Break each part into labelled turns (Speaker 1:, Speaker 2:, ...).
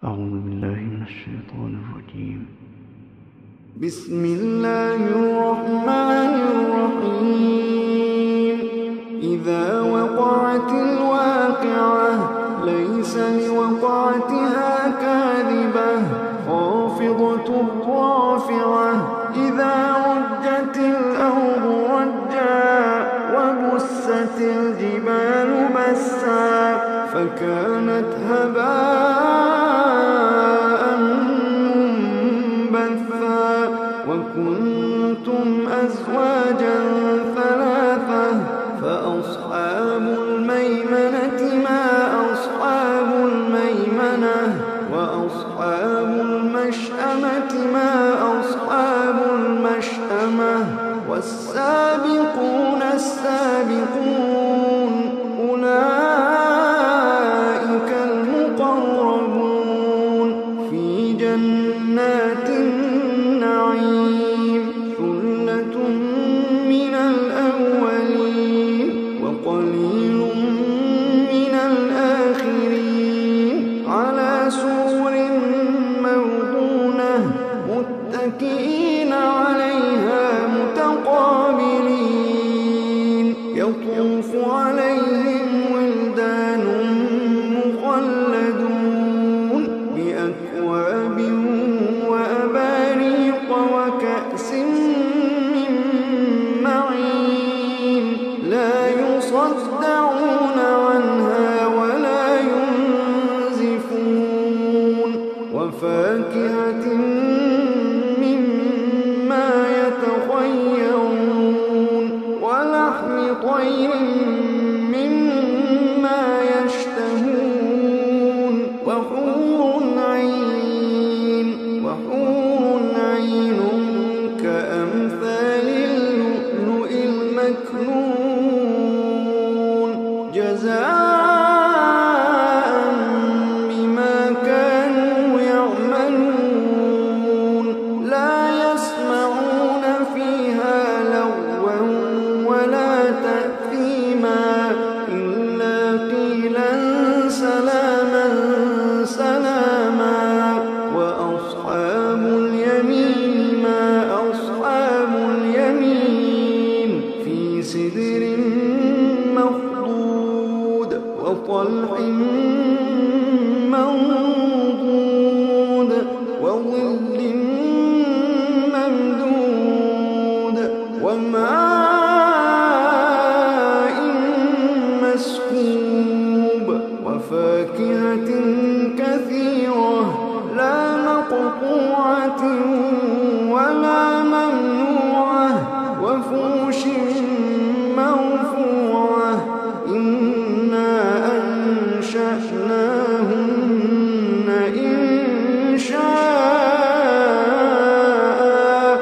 Speaker 1: أعوذ بالله من الشيطان الرجيم.
Speaker 2: بسم الله الرحمن الرحيم. إذا وقعت الواقعة ليس لوقعتها كاذبة خافضة رافعة إذا رجت الأرض رجا وبست الجبال بسا فكانت هباء منبثا وكنتم أزواجا ثلاثة فأصحاب الميمنة ما أصحاب الميمنة وأصحاب المشأمة ما أصحاب المشأمة والسابقون السابقون أولئك المقربون في جنات النعيم ثلة من الأولين وقليل من الآخرين على سرر موضونة متكئين عليها متقابلين يطوف عليهم ولدان مخلدون بأكواب وأباريق وكأس من معين لا يصدعون عنها ولا ينزفون وفاكهة مما يتخيرون ولحم طير مما يشتهون وحور عين كأمثال اللؤلؤ المكنون جزاء بما كانوا يعملون لا يسمعون فيها لغوا ولا تأثيما إلا قيلا سلاما سلاما وأصحاب اليمين ما أصحاب اليمين في سدر مخضود وطلح منضود وظل ممدود وماء مسكوب وفاكهة كثيرة لا مقطوعة ولا ممنوعة وفرش مرفوعة إنا أنشأناهن إنشاء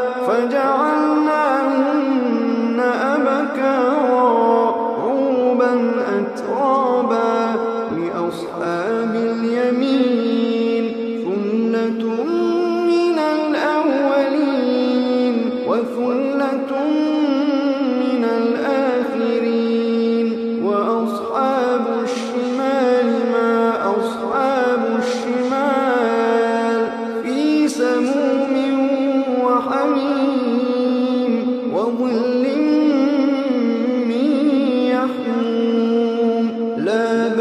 Speaker 2: فجعلناهن أبكارا عربا أترابا لأصحاب اليمين ثلة من الأولين وثلة من الآخرين وأصحاب الشمال ما أصحاب الشمال في سموم وحميم وظل من يحموم لا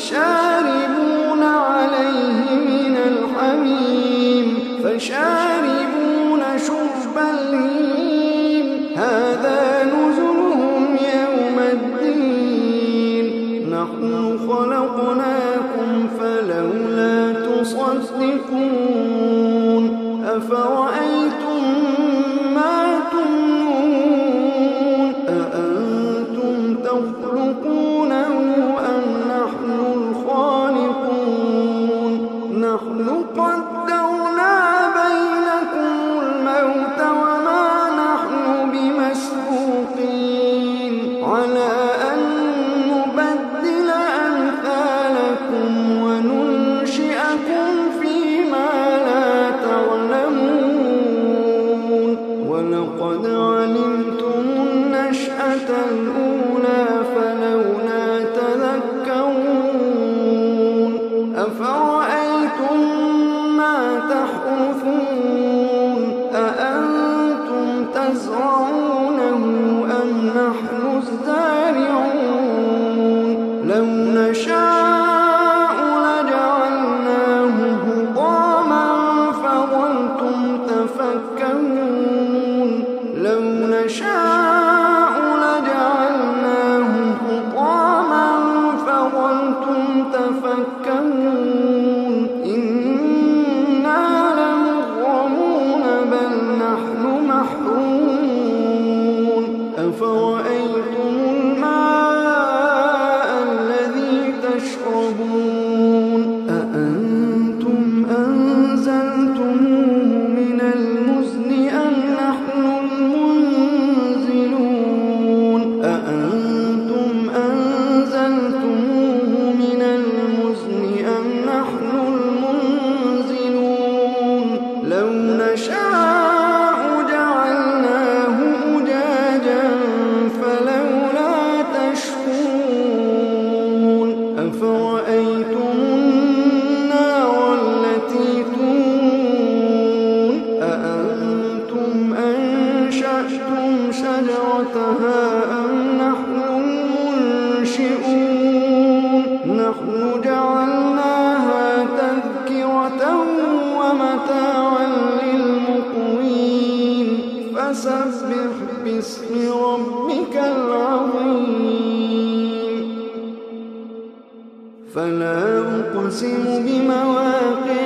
Speaker 2: فشاربون عليه من الحميم فشاربون شرب الهيم هذا نزلهم يوم الدين نحن خلقناكم فلولا تصدقون أفرأيتم ما تمنون أأنتم تخلقونه أم نحن الخالقون نحن قدرنا بينكم الموت وما نحن بمسبوقين على أن نبدل أمثالكم وننشئكم فيما لا تعلمون ولقد علمتم النشأة الأولى فلولا تذكرون أفرأيتم ما تحرثون أأنتم تزرعونه أم نحن الزارعون لو نشاء لجعلناه حطاما فظلتم تفكرون لو نشاء لجعلناه حطاما فظلتم تفكرون إنا لمغرمون بل نحن محرومون أفرأيتم الماء الذي تشربون أأنتم أنزلتموه من المزن أم نحن المنزلون أأنتم أنزلتموه من المزن أم نحن المنزلون لو نشاء جعلناه أجاجا فلولا تشكرون أفرأيتم النار التي تورون أأنتم أنشأتم شجرتها أم نحن المنشئون نحن جعلناها تذكرة ومتاعا للمقوين فسبح باسم ربك العظيم فلا أقسم بمواقع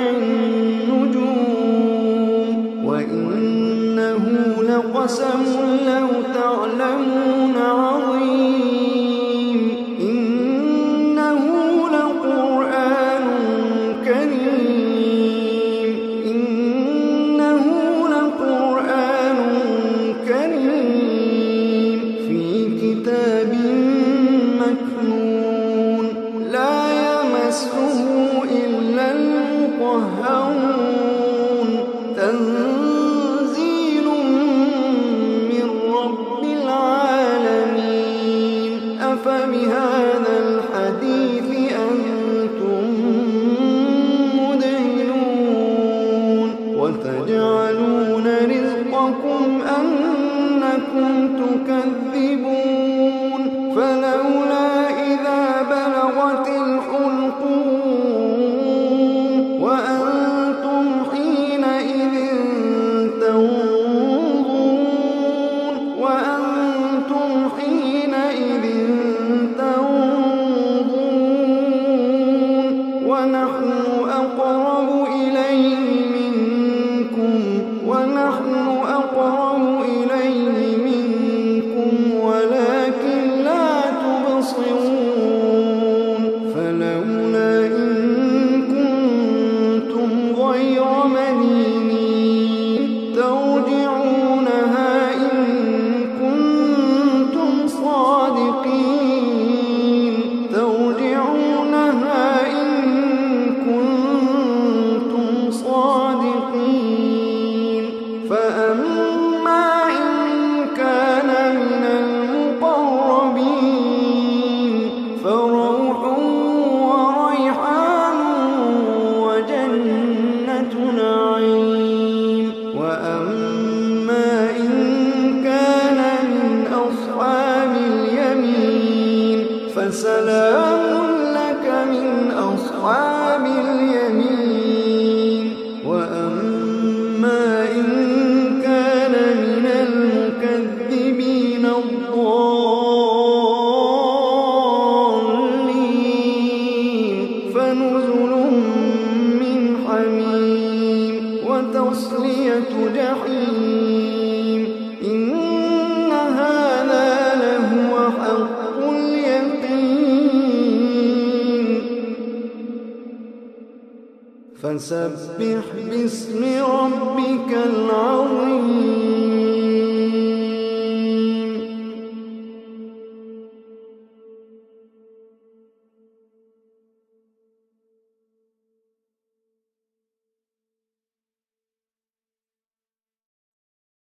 Speaker 2: النجوم وإنه لقسم لو تعلمون عظيم إنه لقرآن كريم إنه لقرآن كريم في كتاب مكنون لا يمسه إلا المطهرون تنزيل من رب العالمين أفبهذا الحديث أنتم مدهنون وتجعلون رزقكم أنكم تكذبون فلولا إذا بلغت الحلقوم وأنتم حينئذ تنظرون وأنتم حينئذ تنظرون ونحن أقرب إليه منكم ولكن لا تبصرون فلولا إن كنتم غير مدينين ترجعونها إن كنتم صادقين ترجعونها إن نزل من حميم وتصلية جحيم إن هذا لهو حق اليقين فسبح باسم ربك العظيم